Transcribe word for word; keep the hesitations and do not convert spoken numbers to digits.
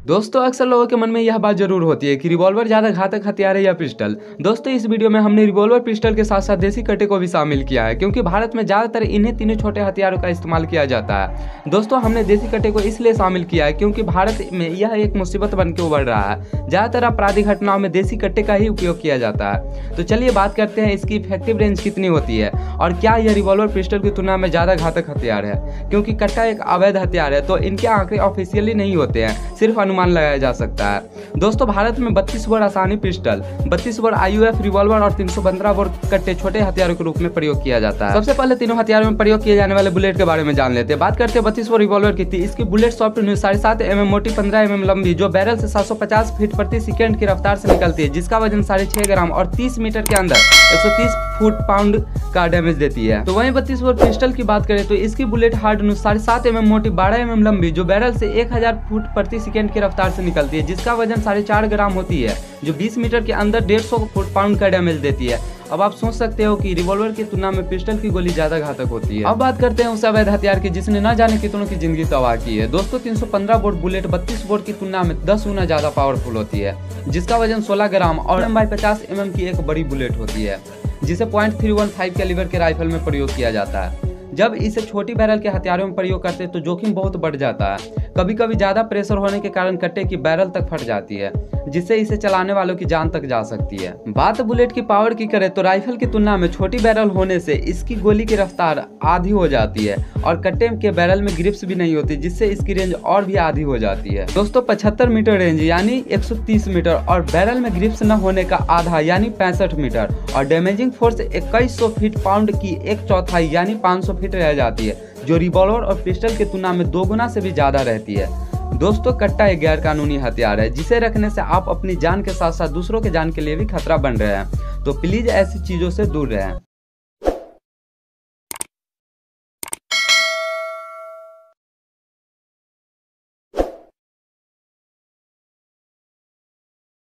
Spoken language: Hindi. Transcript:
दोस्तों अक्सर लोगों के मन में यह बात जरूर होती है कि रिवॉल्वर ज़्यादा घातक हथियार है या पिस्टल। दोस्तों इस वीडियो में हमने रिवॉल्वर पिस्टल के साथ साथ देसी कट्टे को भी शामिल किया है, क्योंकि भारत में ज़्यादातर इन्हीं तीनों छोटे हथियारों का इस्तेमाल किया जाता है। दोस्तों हमने देसी कट्टे को इसलिए शामिल किया है क्योंकि भारत में यह एक मुसीबत बन के उभर रहा है। ज़्यादातर आपराधिक घटनाओं में देसी कट्टे का ही उपयोग किया जाता है। तो चलिए बात करते हैं इसकी इफेक्टिव रेंज कितनी होती है और क्या यह रिवॉल्वर पिस्टल की तुलना में ज़्यादा घातक हथियार है। क्योंकि कट्टा एक अवैध हथियार है तो इनके आंकड़े ऑफिशियली नहीं होते हैं, सिर्फ अनुमान लगाया जा सकता है। दोस्तों भारत में बत्तीस बोर आसानी पिस्टल, बत्तीस bore I U F revolver और तीन सौ पंद्रह बोर कट्टे छोटे हथियारों के रूप में प्रयोग किया जाता है। सबसे पहले तीनों हथियारों में प्रयोग किए जाने वाले बुलेट के बारे में जान लेते हैं। बात करते हैं बत्तीस बोर रिवॉल्वर की थी। इसकी बुलेट सॉफ्ट साढ़े सात एम एम मोटी, पंद्रह एम एम लंबी, जो बैरल से सात सौ पचास फीट प्रति सेकंड की रफ्तार से निकलती है, जिसका वजन साढ़े छह ग्राम और तीस मीटर के अंदर एक सौ तीस फुट पाउंड का डैमेज देती है। तो वहीं बत्तीस बोर पिस्टल की बात करें तो इसकी बुलेट हार्ड साढ़े सात एम एम मोटी, बारह एम एम लंबी, जो बैरल से एक हजार फुट प्रति सेकंड की रफ्तार से निकलती है, जिसका वजन साढ़े चार ग्राम होती है, जो बीस मीटर के अंदर डेढ़ सौ फुट पाउंड का डैमेज देती है। अब आप सोच सकते हो कि रिवॉल्वर की तुलना में पिस्टल की गोली ज्यादा घातक होती है। अब बात करते हैं उस अवैध हथियार की जिसने न जाने कितनों की जिंदगी तबाह की है। दोस्तों तीन सौ पंद्रह बोर बुलेट बत्तीस बोर की तुलना में दस गुना ज्यादा पावरफुल होती है, जिसका वजन सोलह ग्राम और एम बाई पचास एम एम की एक बड़ी बुलेट होती है, जिसे point three one five calibre के राइफल में प्रयोग किया जाता है। जब इसे छोटी बैरल के हथियारों में प्रयोग करते हैं तो जोखिम बहुत बढ़ जाता है। कभी कभी ज्यादा प्रेशर होने के कारण कट्टे की बैरल तक फट जाती है, जिससे इसे चलाने वालों की जान तक जा सकती है। बात बुलेट की पावर की करें तो राइफल की तुलना में छोटी बैरल होने से इसकी गोली की रफ्तार आधी हो जाती है और कट्टे के बैरल में ग्रिप्स भी नहीं होती, जिससे इसकी रेंज और भी आधी हो जाती है। दोस्तों पचहत्तर मीटर रेंज यानी एक सौ तीस मीटर और बैरल में ग्रिप्स न होने का आधा यानी पैंसठ मीटर और डैमेजिंग फोर्स इक्कीस सौ फीट पाउंड की एक चौथाई यानी पाँच सौ फीट रह जाती है, जो रिवॉल्वर और पिस्टल की तुलना में दो गुना से भी ज्यादा रहती है। दोस्तों कट्टा एक गैर कानूनी हथियार है, जिसे रखने से आप अपनी जान के साथ साथ दूसरों के जान के लिए भी खतरा बन रहे हैं। तो प्लीज ऐसी चीजों से दूर रहें।